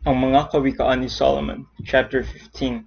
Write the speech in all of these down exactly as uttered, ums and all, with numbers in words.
Ang mga kawikaan ni Solomon, chapter fifteen.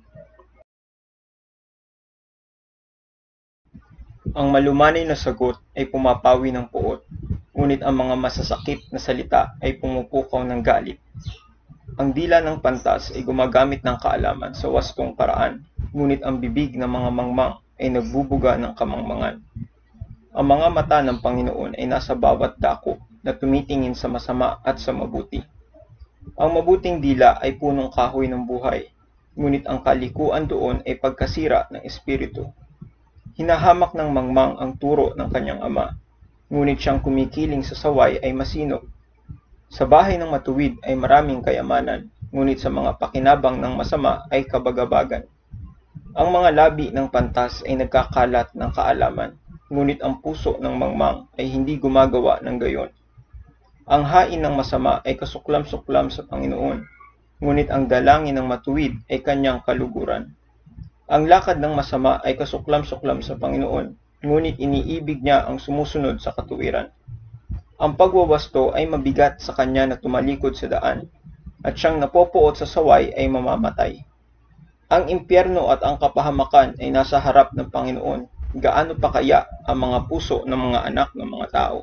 Ang malumanay na sagot ay pumapawi ng puot, ngunit ang mga masasakit na salita ay pumupukaw ng galit. Ang dila ng pantas ay gumagamit ng kaalaman sa wastong paraan, ngunit ang bibig ng mga mangmang ay nagbubuga ng kamangmangan. Ang mga mata ng Panginoon ay nasa bawat dako na tumitingin sa masama at sa mabuti. Ang mabuting dila ay punong kahoy ng buhay, ngunit ang kalikuan doon ay pagkasira ng espiritu. Hinahamak ng mangmang ang turo ng kanyang ama, ngunit siyang kumikiling sa saway ay masinop. Sa bahay ng matuwid ay maraming kayamanan, ngunit sa mga pakinabang ng masama ay kabagabagan. Ang mga labi ng pantas ay nagkakalat ng kaalaman, ngunit ang puso ng mangmang ay hindi gumagawa ng gayon. Ang hain ng masama ay kasuklam-suklam sa Panginoon, ngunit ang dalangin ng matuwid ay kanyang kaluguran. Ang lakad ng masama ay kasuklam-suklam sa Panginoon, ngunit iniibig niya ang sumusunod sa katuwiran. Ang pagwawasto ay mabigat sa kanya na tumalikod sa daan, at siyang napopoot sa saway ay mamamatay. Ang impyerno at ang kapahamakan ay nasa harap ng Panginoon. Gaano pa kaya ang mga puso ng mga anak ng mga tao?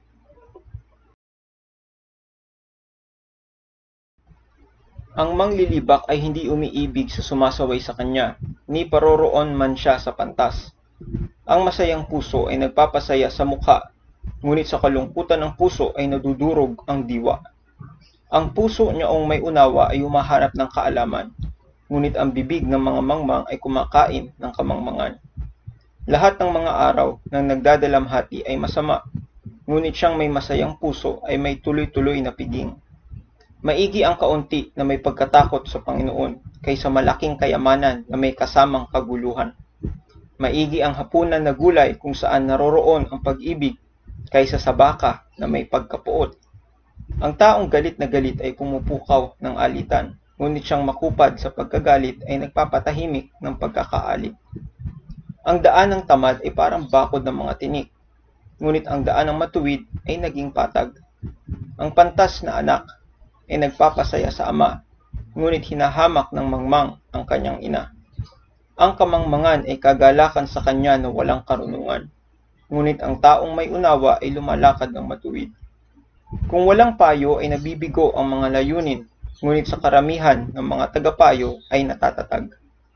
Ang manglilibak ay hindi umiibig sa sumasaway sa kanya, ni paroroon man siya sa pantas. Ang masayang puso ay nagpapasaya sa mukha, ngunit sa kalungkutan ng puso ay nadudurog ang diwa. Ang puso niyaong may unawa ay humahanap ng kaalaman, ngunit ang bibig ng mga mangmang ay kumakain ng kamangmangan. Lahat ng mga araw ng nagdadalamhati ay masama, ngunit siyang may masayang puso ay may tuloy-tuloy na piging. Maigi ang kaunti na may pagkatakot sa Panginoon kaysa malaking kayamanan na may kasamang kaguluhan. Maigi ang hapunan na gulay kung saan naroroon ang pag-ibig kaysa sa baka na may pagkapuot. Ang taong galit na galit ay pumupukaw ng alitan, ngunit siyang makupad sa pagkagalit ay nagpapatahimik ng pagkakaalit. Ang daan ng tamad ay parang bakod ng mga tinik, ngunit ang daan ng matuwid ay naging patag. Ang pantas na anak ay nagpapasaya sa ama, ngunit hinahamak ng mangmang ang kanyang ina. Ang kamangmangan ay kagalakan sa kanya na walang karunungan, ngunit ang taong may unawa ay lumalakad ng matuwid. Kung walang payo ay nabibigo ang mga layunin, ngunit sa karamihan ng mga tagapayo ay natatatag.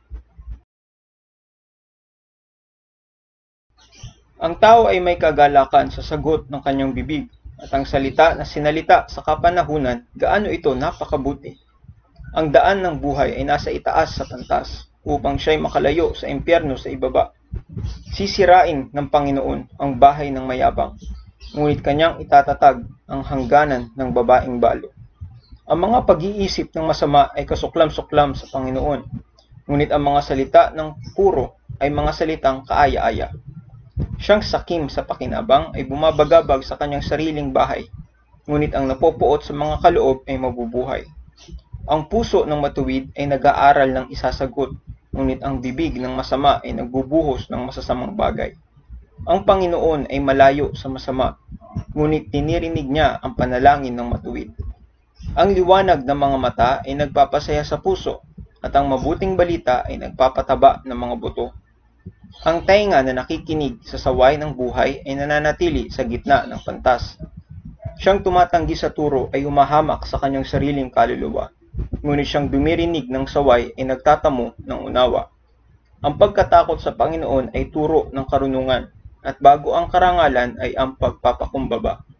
Ang tao ay may kagalakan sa sagot ng kanyang bibig, at ang salita na sinalita sa kapanahunan, gaano ito napakabuti. Ang daan ng buhay ay nasa itaas sa pantas, upang siya'y makalayo sa impyerno sa ibaba. Sisirain ng Panginoon ang bahay ng mayabang, ngunit kanyang itatatag ang hangganan ng babaeng balo. Ang mga pag-iisip ng masama ay kasuklam-suklam sa Panginoon, ngunit ang mga salita ng puro ay mga salitang kaaya-aya. Siyang sakim sa pakinabang ay bumabagabag sa kanyang sariling bahay, ngunit ang napopoot sa mga kaloob ay mabubuhay. Ang puso ng matuwid ay nag-aaral ng isasagot, ngunit ang bibig ng masama ay nagbubuhos ng masasamang bagay. Ang Panginoon ay malayo sa masama, ngunit tinirinig niya ang panalangin ng matuwid. Ang liwanag ng mga mata ay nagpapasaya sa puso, at ang mabuting balita ay nagpapataba ng mga buto. Ang tainga na nakikinig sa saway ng buhay ay nananatili sa gitna ng pantas. Siyang tumatanggi sa turo ay humahamak sa kanyang sariling kaluluwa, ngunit siyang dumirinig ng saway ay nagtatamo ng unawa. Ang pagkatakot sa Panginoon ay turo ng karunungan, at bago ang karangalan ay ang pagpapakumbaba.